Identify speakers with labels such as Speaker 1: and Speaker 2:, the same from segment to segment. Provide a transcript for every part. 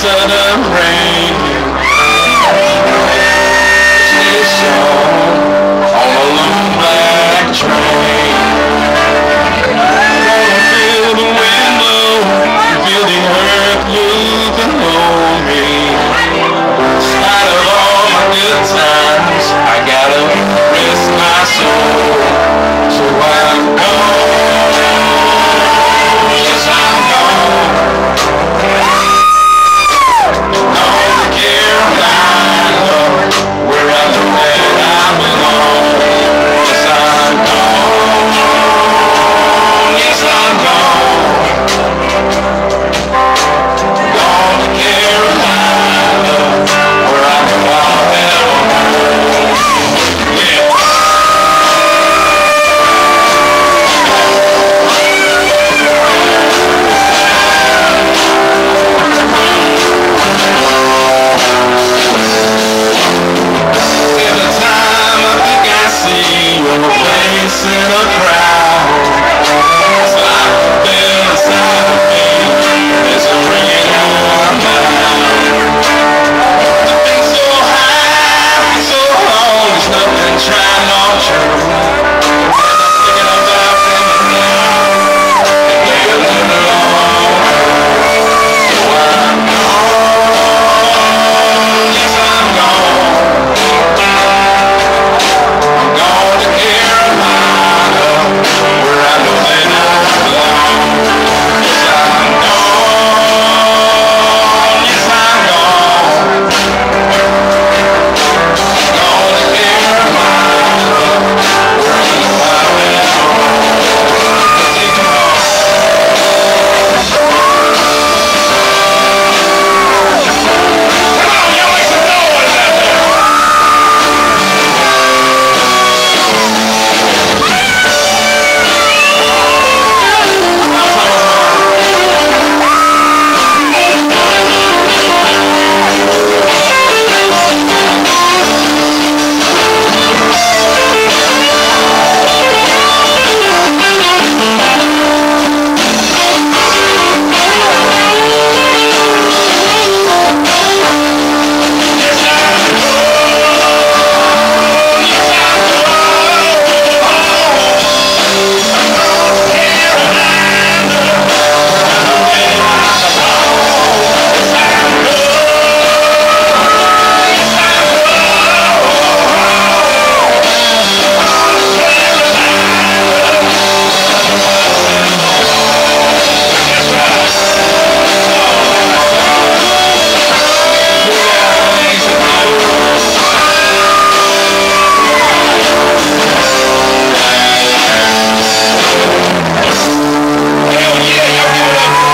Speaker 1: sudden rain. Station on a long black train. Gonna feel the window, feel the earth move below me. In spite of all my good times, I gotta rest my soul. So I'm gone. Yes, I'm gone. Gone to Carolina, where I know that I belong. Yes, I'm gone. Yes, I'm gone. Gone to Carolina, where I know I'll have a home. Yeah. In a crowd, it's like a bell inside of me. There's a ringing in my mind. I've been so high for so long, there's nothing trying not true. And I'm thinking about them now, and they're living long. So I'm gone, yes I'm gone. I'm gone to Carolina, where I know that I belong. Yes, I'm gone. Yes, I'm gone. Gone to Carolina, where I know I'll have a home. Take 'em all. Come on, y'all make some noise out there.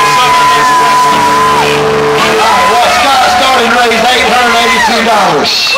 Speaker 1: $882.